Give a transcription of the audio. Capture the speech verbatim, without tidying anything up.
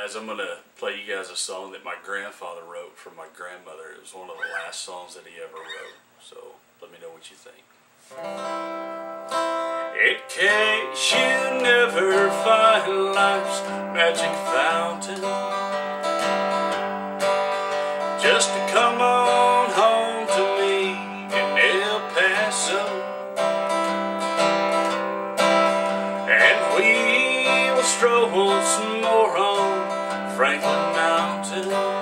guys, I'm going to play you guys a song that my grandfather wrote for my grandmother. It was one of the last songs that he ever wrote. So let me know what you think. In case you never find life's magic fountain, just to come on home to me in El Paso, and we will stroll some more on Franklin Mountain.